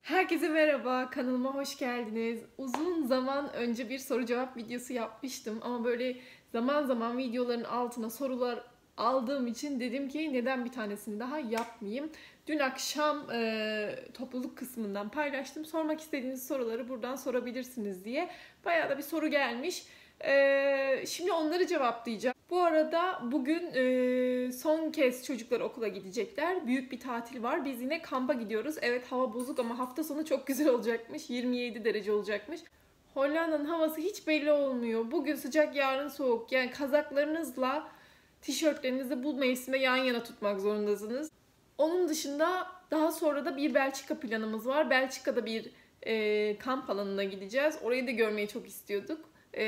Herkese merhaba, kanalıma hoş geldiniz. Uzun zaman önce bir soru cevap videosu yapmıştım ama böyle zaman zaman videoların altına sorular aldığım için dedim ki neden bir tanesini daha yapmayayım. Dün akşam topluluk kısmından paylaştım. Sormak istediğiniz soruları buradan sorabilirsiniz diye. Bayağı da bir soru gelmiş. Şimdi onları cevaplayacağım. Bu arada bugün son kez çocuklar okula gidecekler. Büyük bir tatil var. Biz yine kampa gidiyoruz. Evet, hava bozuk ama hafta sonu çok güzel olacakmış. 27 derece olacakmış. Hollanda'nın havası hiç belli olmuyor. Bugün sıcak, yarın soğuk. Yani kazaklarınızla tişörtlerinizi bu mevsime yan yana tutmak zorundasınız. Onun dışında daha sonra da bir Belçika planımız var. Belçika'da bir kamp alanına gideceğiz. Orayı da görmeyi çok istiyorduk.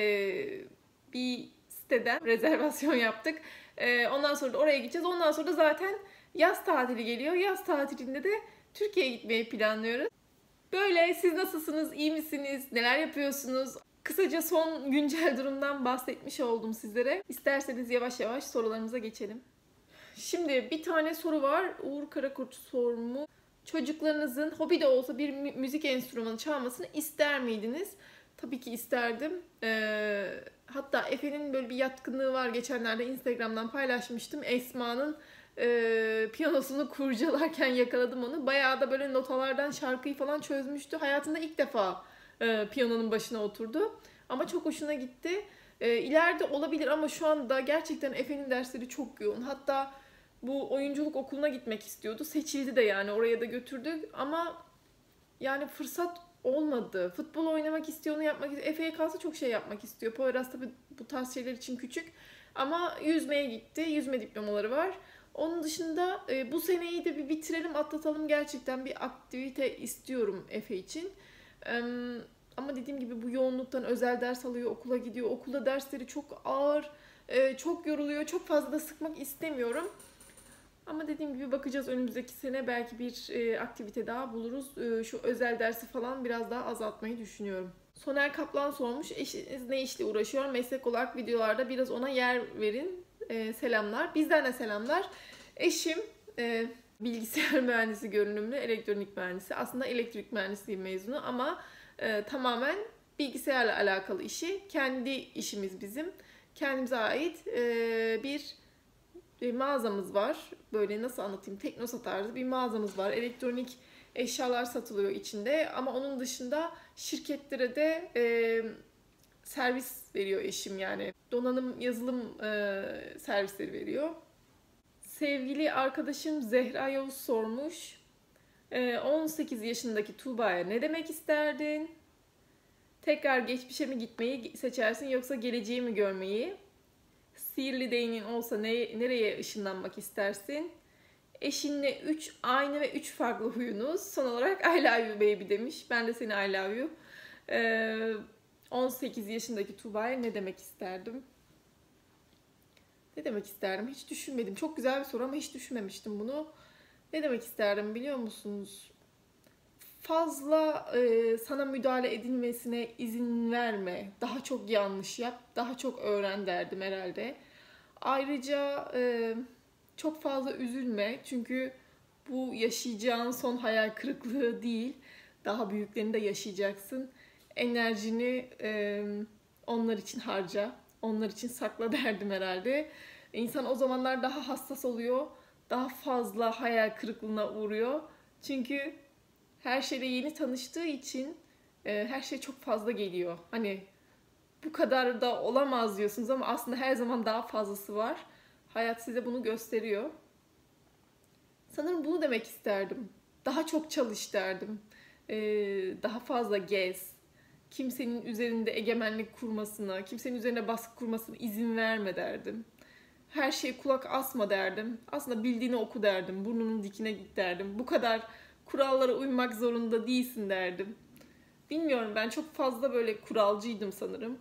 Bir siteden rezervasyon yaptık. Ondan sonra da oraya gideceğiz. Ondan sonra da zaten yaz tatili geliyor. Yaz tatilinde de Türkiye'ye gitmeyi planlıyoruz. Böyle, siz nasılsınız? İyi misiniz? Neler yapıyorsunuz? Kısaca son güncel durumdan bahsetmiş oldum sizlere. İsterseniz yavaş yavaş sorularımıza geçelim. Şimdi bir tane soru var. Uğur Karakurt sormuş. Çocuklarınızın hobi de olsa bir müzik enstrümanı çalmasını ister miydiniz? Tabii ki isterdim. Hatta Efe'nin böyle bir yatkınlığı var. Geçenlerde Instagram'dan paylaşmıştım. Esma'nın piyanosunu kurcalarken yakaladım onu. Bayağı da böyle notalardan şarkıyı falan çözmüştü. Hayatında ilk defa piyanonun başına oturdu. Ama çok hoşuna gitti. İleride olabilir ama şu anda gerçekten Efe'nin dersleri çok yoğun. Hatta bu oyunculuk okuluna gitmek istiyordu. Seçildi de, yani oraya da götürdük ama yani fırsat olmadı. Futbol oynamak istiyor, onu yapmak istiyor. Efe'ye kalsa çok şey yapmak istiyor. Poyraz tabii bu tarz şeyler için küçük. Ama yüzmeye gitti. Yüzme diplomaları var. Onun dışında bu seneyi de bir bitirelim, atlatalım. Gerçekten bir aktivite istiyorum Efe için. Ama dediğim gibi bu yoğunluktan özel ders alıyor, okula gidiyor. Okulda dersleri çok ağır, çok yoruluyor. Çok fazla da sıkmak istemiyorum. Ama dediğim gibi bakacağız, önümüzdeki sene belki bir aktivite daha buluruz. Şu özel dersi falan biraz daha azaltmayı düşünüyorum. Soner Kaplan sormuş. Eşiniz ne işle uğraşıyor? Meslek olarak videolarda biraz ona yer verin. Selamlar. Bizden de selamlar. Eşim bilgisayar mühendisi görünümlü, elektronik mühendisi. Aslında elektrik mühendisliği mezunu ama tamamen bilgisayarla alakalı işi. Kendi işimiz bizim. Kendimize ait bir mağazamız var. Böyle nasıl anlatayım? Teknosa tarzı bir mağazamız var. Elektronik eşyalar satılıyor içinde. Ama onun dışında şirketlere de servis veriyor eşim yani. Donanım, yazılım servisleri veriyor. Sevgili arkadaşım Zehra Yavuz sormuş. 18 yaşındaki Tuğba'ya ne demek isterdin? Tekrar geçmişe mi gitmeyi seçersin yoksa geleceği mi görmeyi? Sihirli değneğin olsa nereye ışınlanmak istersin? Eşinle 3 aynı ve 3 farklı huyunuz. Son olarak I love you baby demiş. Ben de seni I love you. 18 yaşındaki Tuğba'ya ne demek isterdim? Ne demek isterdim? Hiç düşünmedim. Çok güzel bir soru ama hiç düşünmemiştim bunu. Ne demek isterdim biliyor musunuz? Fazla sana müdahale edilmesine izin verme. Daha çok yanlış yap. Daha çok öğren derdim herhalde. Ayrıca çok fazla üzülme. Çünkü bu yaşayacağın son hayal kırıklığı değil. Daha büyüklerini de yaşayacaksın. Enerjini onlar için harca. Onlar için sakla derdim herhalde. İnsan o zamanlar daha hassas oluyor. Daha fazla hayal kırıklığına uğruyor. Çünkü her şeyle yeni tanıştığı için her şey çok fazla geliyor. Hani bu kadar da olamaz diyorsunuz ama aslında her zaman daha fazlası var. Hayat size bunu gösteriyor. Sanırım bunu demek isterdim. Daha çok çalış derdim. Daha fazla gez. Kimsenin üzerinde egemenlik kurmasına, kimsenin üzerine baskı kurmasına izin verme derdim. Her şeye kulak asma derdim. Aslında bildiğini oku derdim. Burnunun dikine git derdim. Bu kadar kurallara uymak zorunda değilsin derdim. Bilmiyorum, ben çok fazla böyle kuralcıydım sanırım.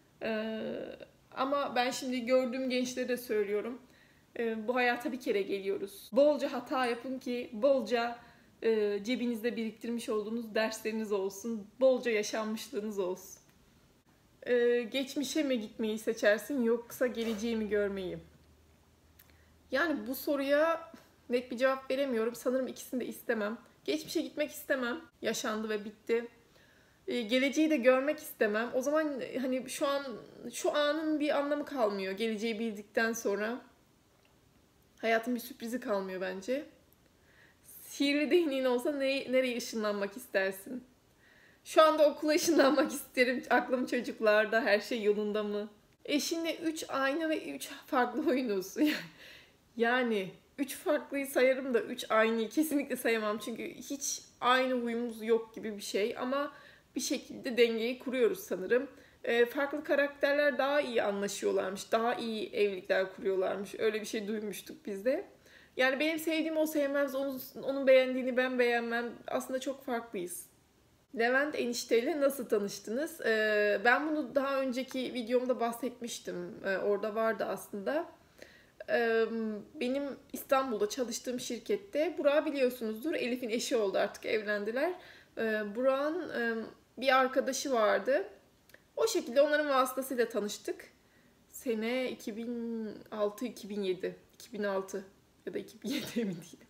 Ama ben şimdi gördüğüm gençlere de söylüyorum. Bu hayata bir kere geliyoruz. Bolca hata yapın ki bolca cebinizde biriktirmiş olduğunuz dersleriniz olsun. Bolca yaşanmışlığınız olsun. Geçmişe mi gitmeyi seçersin yoksa geleceği mi görmeyi? Yani bu soruya net bir cevap veremiyorum. Sanırım ikisini de istemem. Geçmişe gitmek istemem. Yaşandı ve bitti. Geleceği de görmek istemem. O zaman hani şu anın bir anlamı kalmıyor. Geleceği bildikten sonra hayatın bir sürprizi kalmıyor bence. Sihirli değneğin olsa nereye ışınlanmak istersin? Şu anda okula ışınlanmak isterim. Aklım çocuklarda, her şey yolunda mı? Eşinle 3 aynı ve 3 farklı oyunuz. Yani 3 farklıyı sayarım da 3 aynıyı kesinlikle sayamam. Çünkü hiç aynı huyumuz yok gibi bir şey. Ama bir şekilde dengeyi kuruyoruz sanırım. Farklı karakterler daha iyi anlaşıyorlarmış. Daha iyi evlilikler kuruyorlarmış. Öyle bir şey duymuştuk biz de. Yani benim sevdiğim o sevmez, onun beğendiğini ben beğenmem. Aslında çok farklıyız. Levent enişteyle nasıl tanıştınız? Ben bunu daha önceki videomda bahsetmiştim. Orada vardı aslında. Benim İstanbul'da çalıştığım şirkette, Burak'ı biliyorsunuzdur. Elif'in eşi oldu, artık evlendiler. Burak'ın bir arkadaşı vardı. O şekilde onların vasıtasıyla tanıştık. Sene 2006-2007. 2006 ya da 2007 emin değilim.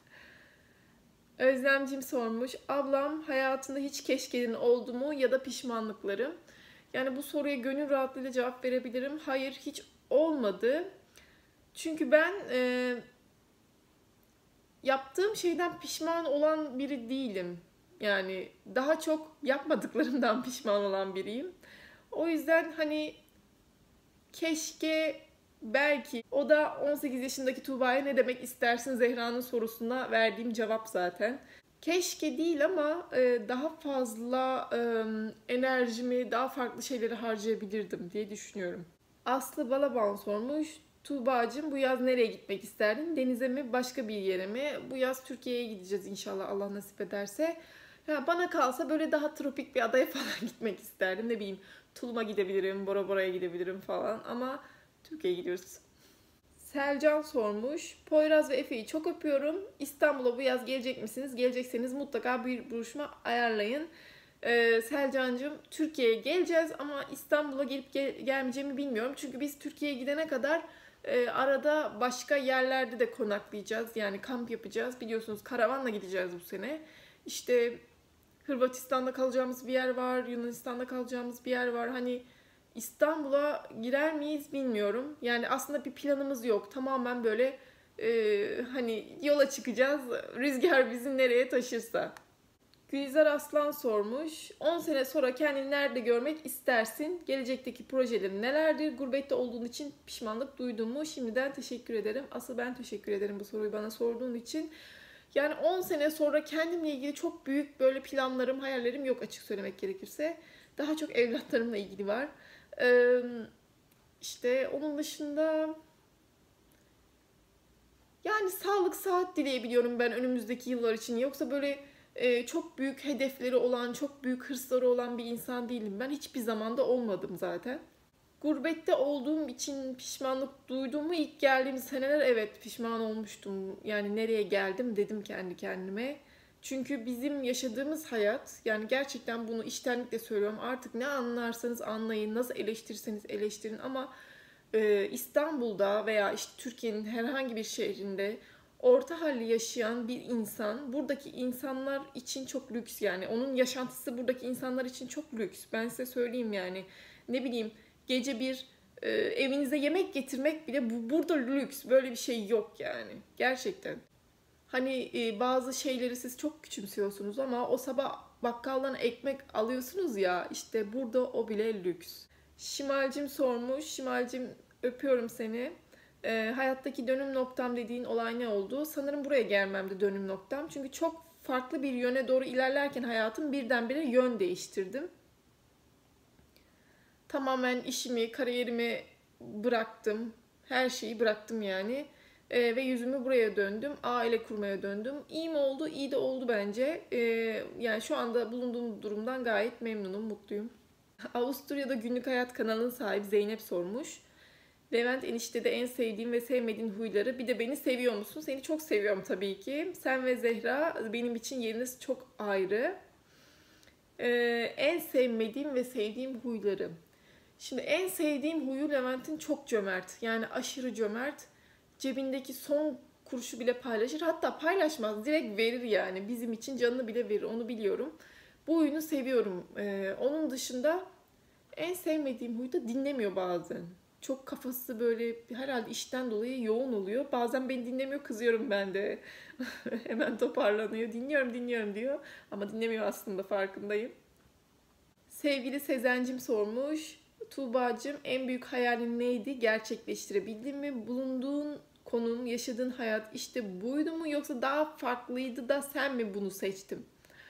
Özlemcim sormuş. Ablam hayatında hiç keşkelerin oldu mu ya da pişmanlıkları? Yani bu soruya gönül rahatlığıyla cevap verebilirim. Hayır, hiç olmadı. Çünkü ben yaptığım şeyden pişman olan biri değilim. Yani daha çok yapmadıklarımdan pişman olan biriyim. O yüzden hani keşke, belki o da 18 yaşındaki Tuğba'ya ne demek istersin Zehra'nın sorusuna verdiğim cevap zaten. Keşke değil ama daha fazla enerjimi daha farklı şeylere harcayabilirdim diye düşünüyorum. Aslı Balaban sormuş. Tuğba'cığım bu yaz nereye gitmek isterdin? Denize mi, başka bir yere mi? Bu yaz Türkiye'ye gideceğiz inşallah, Allah nasip ederse. Ya bana kalsa böyle daha tropik bir adaya falan gitmek isterdim. Ne bileyim, Tulum'a gidebilirim, Bora Bora'ya gidebilirim falan ama Türkiye'ye gidiyoruz. Selcan sormuş. Poyraz ve Efe'yi çok öpüyorum. İstanbul'a bu yaz gelecek misiniz? Gelecekseniz mutlaka bir buluşma ayarlayın. Selcan'cığım, Türkiye'ye geleceğiz ama İstanbul'a gelip gelmeyeceğimi bilmiyorum. Çünkü biz Türkiye'ye gidene kadar arada başka yerlerde de konaklayacağız. Yani kamp yapacağız. Biliyorsunuz karavanla gideceğiz bu sene. İşte Hırvatistan'da kalacağımız bir yer var. Yunanistan'da kalacağımız bir yer var. Hani İstanbul'a girer miyiz bilmiyorum. Yani aslında bir planımız yok. Tamamen böyle hani yola çıkacağız. Rüzgar bizi nereye taşırsa. Gülizar Aslan sormuş. 10 sene sonra kendini nerede görmek istersin? Gelecekteki projelerin nelerdir? Gurbette olduğun için pişmanlık duydun mu? Şimdiden teşekkür ederim. Asıl ben teşekkür ederim bu soruyu bana sorduğun için. Yani 10 sene sonra kendimle ilgili çok büyük böyle planlarım, hayallerim yok, açık söylemek gerekirse. Daha çok evlatlarımla ilgili var. İşte onun dışında yani sağlık, sıhhat dileyebiliyorum ben önümüzdeki yıllar için. Yoksa böyle çok büyük hedefleri olan, çok büyük hırsları olan bir insan değilim. Ben hiçbir zamanda olmadım zaten. Gurbette olduğum için pişmanlık duydum mu? İlk geldiğim seneler evet pişman olmuştum. Yani nereye geldim dedim kendi kendime. Çünkü bizim yaşadığımız hayat, yani gerçekten bunu içtenlikle söylüyorum. Artık ne anlarsanız anlayın, nasıl eleştirirseniz eleştirin ama İstanbul'da veya işte Türkiye'nin herhangi bir şehrinde orta halli yaşayan bir insan, buradaki insanlar için çok lüks yani. Onun yaşantısı buradaki insanlar için çok lüks. Ben size söyleyeyim yani. Ne bileyim, gece bir evinize yemek getirmek bile burada lüks. Böyle bir şey yok yani. Gerçekten. Hani bazı şeyleri siz çok küçümsüyorsunuz ama o sabah bakkaldan ekmek alıyorsunuz ya, işte burada o bile lüks. Şimalcim sormuş. Şimalcim, öpüyorum seni. Hayattaki dönüm noktam dediğin olay ne oldu? Sanırım buraya gelmemde dönüm noktam. Çünkü çok farklı bir yöne doğru ilerlerken hayatım birdenbire yön değiştirdim. Tamamen işimi, kariyerimi bıraktım. Her şeyi bıraktım yani. Ve yüzümü buraya döndüm. Aile kurmaya döndüm. İyi mi oldu? İyi de oldu bence. Yani şu anda bulunduğum durumdan gayet memnunum, mutluyum. Avusturya'da Günlük Hayat kanalının sahibi Zeynep sormuş. Levent eniştede en sevdiğin ve sevmediğin huyları, bir de beni seviyor musun? Seni çok seviyorum tabii ki. Sen ve Zehra benim için yeriniz çok ayrı. En sevmediğim ve sevdiğim huyları. Şimdi en sevdiğim huyu Levent'in çok cömert. Yani aşırı cömert. Cebindeki son kuruşu bile paylaşır. Hatta paylaşmaz, direkt verir yani. Bizim için canını bile verir, onu biliyorum. Bu huyunu seviyorum. Onun dışında en sevmediğim huy da dinlemiyor bazen. Çok kafası böyle herhalde işten dolayı yoğun oluyor. Bazen beni dinlemiyor, kızıyorum ben de. Hemen toparlanıyor. Dinliyorum dinliyorum diyor. Ama dinlemiyor aslında, farkındayım. Sevgili Sezencim sormuş. Tuğbacığım, en büyük hayalin neydi? Gerçekleştirebildin mi? Bulunduğun konum, yaşadığın hayat işte buydu mu? Yoksa daha farklıydı da sen mi bunu seçtin?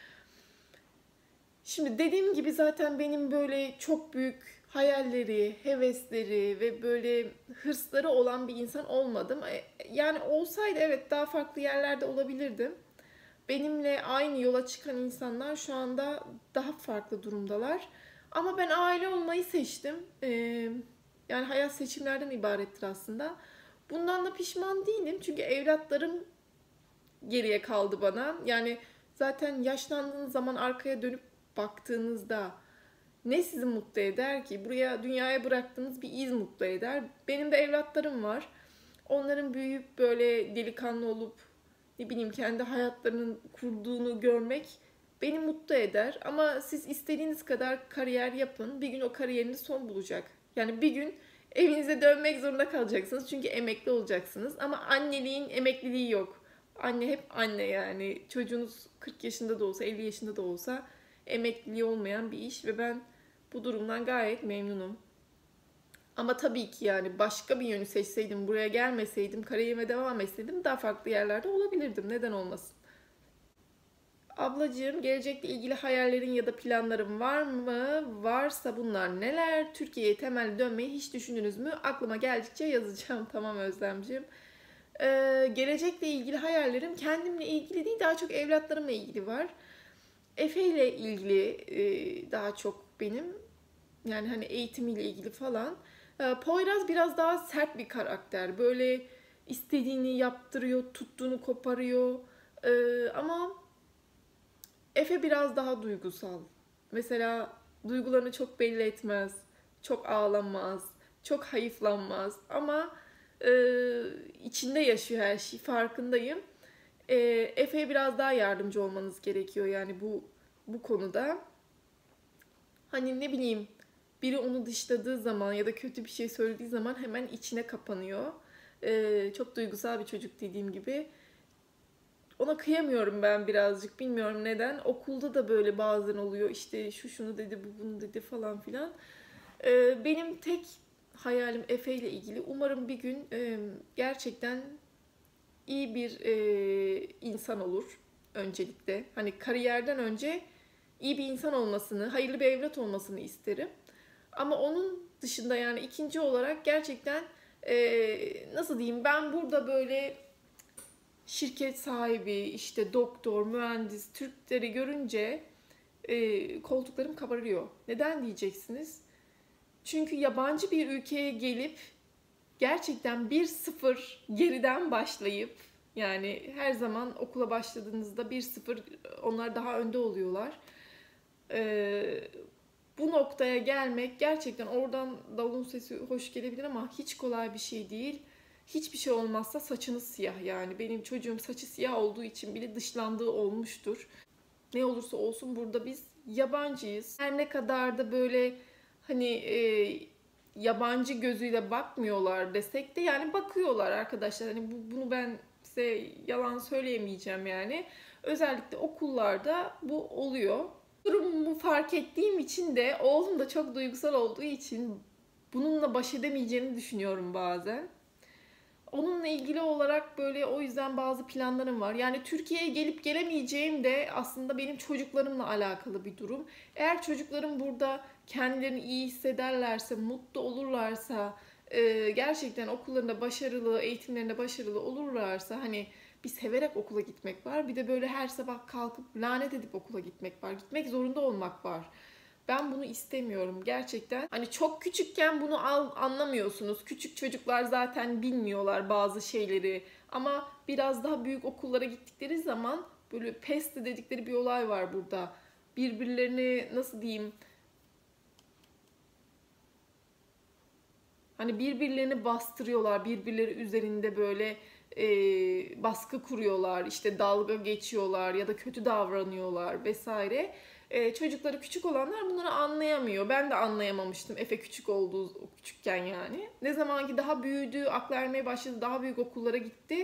Şimdi dediğim gibi zaten benim böyle çok büyük hayalleri, hevesleri ve böyle hırsları olan bir insan olmadım. Yani olsaydı evet daha farklı yerlerde olabilirdim. Benimle aynı yola çıkan insanlar şu anda daha farklı durumdalar. Ama ben aile olmayı seçtim. Yani hayat seçimlerden ibarettir aslında. Bundan da pişman değilim. Çünkü evlatlarım geriye kaldı bana. Yani zaten yaşlandığınız zaman arkaya dönüp baktığınızda ne sizi mutlu eder ki? Buraya, dünyaya bıraktığınız bir iz mutlu eder. Benim de evlatlarım var. Onların büyüyüp böyle delikanlı olup ne bileyim kendi hayatlarının kurduğunu görmek beni mutlu eder. Ama siz istediğiniz kadar kariyer yapın. Bir gün o kariyeriniz son bulacak. Yani bir gün evinize dönmek zorunda kalacaksınız. Çünkü emekli olacaksınız. Ama anneliğin emekliliği yok. Anne hep anne yani. Çocuğunuz 40 yaşında da olsa, 50 yaşında da olsa emekliliği olmayan bir iş ve ben bu durumdan gayet memnunum. Ama tabii ki yani başka bir yönü seçseydim, buraya gelmeseydim, kariyerime devam etseydim daha farklı yerlerde olabilirdim. Neden olmasın? Ablacığım, gelecekle ilgili hayallerin ya da planların var mı? Varsa bunlar neler? Türkiye'ye temelli dönmeyi hiç düşündünüz mü? Aklıma geldikçe yazacağım. Tamam Özlemciğim. Gelecekle ilgili hayallerim kendimle ilgili değil, daha çok evlatlarımla ilgili var. Efe ile ilgili daha çok benim. Yani hani eğitimiyle ilgili falan. Poyraz biraz daha sert bir karakter. Böyle istediğini yaptırıyor, tuttuğunu koparıyor. Ama Efe biraz daha duygusal. Mesela duygularını çok belli etmez, çok ağlamaz, çok hayıflanmaz. Ama içinde yaşıyor her şey, farkındayım. Efe'ye biraz daha yardımcı olmanız gerekiyor yani bu konuda. Hani ne bileyim, biri onu dışladığı zaman ya da kötü bir şey söylediği zaman hemen içine kapanıyor. Çok duygusal bir çocuk dediğim gibi. Ona kıyamıyorum ben birazcık. Bilmiyorum neden. Okulda da böyle bazen oluyor. İşte şu şunu dedi, bu bunu dedi falan filan. Benim tek hayalim Efe ile ilgili. Umarım bir gün gerçekten iyi bir insan olur öncelikle. Hani kariyerden önce iyi bir insan olmasını, hayırlı bir evlat olmasını isterim. Ama onun dışında yani ikinci olarak gerçekten nasıl diyeyim, ben burada böyle şirket sahibi, işte doktor, mühendis, Türkleri görünce koltuklarım kabarıyor. Neden diyeceksiniz? Çünkü yabancı bir ülkeye gelip gerçekten 1-0 geriden başlayıp, yani her zaman okula başladığınızda 1-0 onlar daha önde oluyorlar. Bu noktaya gelmek gerçekten, oradan davulun sesi hoş gelebilir ama hiç kolay bir şey değil. Hiçbir şey olmazsa saçınız siyah yani. Benim çocuğum saçı siyah olduğu için bile dışlandığı olmuştur. Ne olursa olsun burada biz yabancıyız. Her ne kadar da böyle hani yabancı gözüyle bakmıyorlar desek de yani bakıyorlar arkadaşlar. Hani bunu ben size yalan söyleyemeyeceğim yani. Özellikle okullarda bu oluyor. Durumumu fark ettiğim için de oğlum da çok duygusal olduğu için bununla baş edemeyeceğini düşünüyorum bazen. Onunla ilgili olarak böyle o yüzden bazı planlarım var. Yani Türkiye'ye gelip gelemeyeceğim de aslında benim çocuklarımla alakalı bir durum. Eğer çocuklarım burada kendilerini iyi hissederlerse, mutlu olurlarsa, gerçekten okullarında başarılı, eğitimlerinde başarılı olurlarsa, hani bir severek okula gitmek var. Bir de böyle her sabah kalkıp lanet edip okula gitmek var. Gitmek zorunda olmak var. Ben bunu istemiyorum gerçekten. Hani çok küçükken bunu anlamıyorsunuz. Küçük çocuklar zaten bilmiyorlar bazı şeyleri. Ama biraz daha büyük okullara gittikleri zaman böyle pest dedikleri bir olay var burada. Birbirlerini nasıl diyeyim? Hani birbirlerini bastırıyorlar. Birbirleri üzerinde böyle baskı kuruyorlar, işte dalga geçiyorlar ya da kötü davranıyorlar vesaire. Çocukları küçük olanlar bunları anlayamıyor. Ben de anlayamamıştım Efe küçükken yani. Ne zaman ki daha büyüdü, aklı ermeye başladı, daha büyük okullara gitti.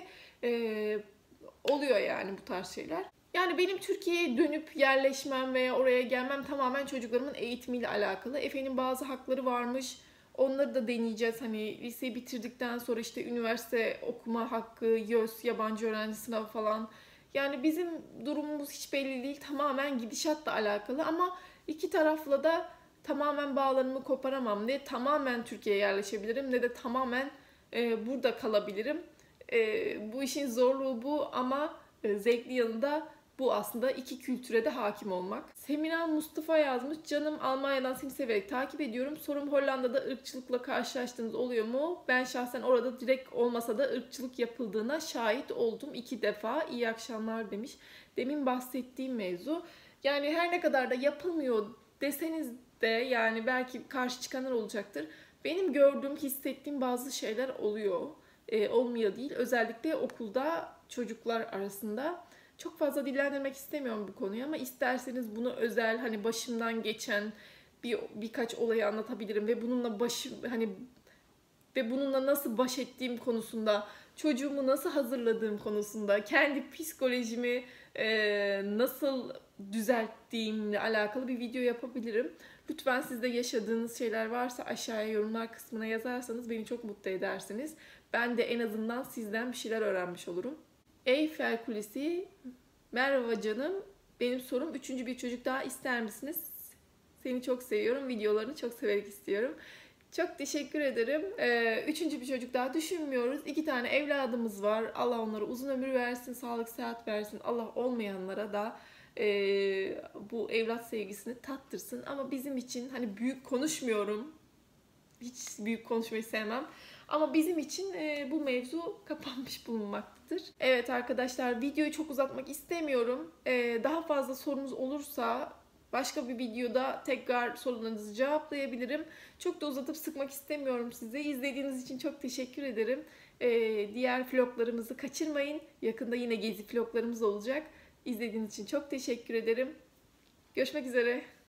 Oluyor yani bu tarz şeyler. Yani benim Türkiye'ye dönüp yerleşmem veya oraya gelmem tamamen çocuklarımın eğitimiyle alakalı. Efe'nin bazı hakları varmış. Onları da deneyeceğiz. Hani liseyi bitirdikten sonra işte üniversite okuma hakkı, YÖS, yabancı öğrenci sınavı falan. Yani bizim durumumuz hiç belli değil. Tamamen gidişatla alakalı ama iki tarafla da tamamen bağlarımı koparamam. Ne tamamen Türkiye'ye yerleşebilirim ne de tamamen burada kalabilirim. Bu işin zorluğu bu ama zevkli yanı da bu aslında iki kültüre de hakim olmak. Semina Mustafa yazmış. Canım Almanya'dan seni severek takip ediyorum. Sorum Hollanda'da ırkçılıkla karşılaştığınız oluyor mu? Ben şahsen orada direkt olmasa da ırkçılık yapıldığına şahit oldum 2 defa. İyi akşamlar demiş. Demin bahsettiğim mevzu. Yani her ne kadar da yapılmıyor deseniz de yani belki karşı çıkanlar olacaktır. Benim gördüğüm, hissettiğim bazı şeyler oluyor. Olmuyor değil. Özellikle okulda çocuklar arasında. Çok fazla dillendirmek istemiyorum bu konuyu ama isterseniz bunu özel hani başımdan geçen birkaç olayı anlatabilirim ve bununla bununla nasıl baş ettiğim konusunda, çocuğumu nasıl hazırladığım konusunda, kendi psikolojimi nasıl düzelttiğimle alakalı bir video yapabilirim. Lütfen sizde yaşadığınız şeyler varsa aşağıya yorumlar kısmına yazarsanız beni çok mutlu edersiniz. Ben de en azından sizden bir şeyler öğrenmiş olurum. Eyfel Kulesi, merhaba canım. Benim sorum, üçüncü bir çocuk daha ister misiniz? Seni çok seviyorum, videolarını çok severek istiyorum. Çok teşekkür ederim. Üçüncü bir çocuk daha düşünmüyoruz. 2 tane evladımız var. Allah onlara uzun ömür versin, sağlık, sıhhat versin. Allah olmayanlara da bu evlat sevgisini tattırsın. Ama bizim için hani büyük konuşmuyorum. Hiç büyük konuşmayı sevmem. Ama bizim için bu mevzu kapanmış bulunmaktadır. Evet arkadaşlar, videoyu çok uzatmak istemiyorum. Daha fazla sorunuz olursa başka bir videoda tekrar sorularınızı cevaplayabilirim. Çok da uzatıp sıkmak istemiyorum sizi. İzlediğiniz için çok teşekkür ederim. Diğer vloglarımızı kaçırmayın. Yakında yine gezi vloglarımız olacak. İzlediğiniz için çok teşekkür ederim. Görüşmek üzere.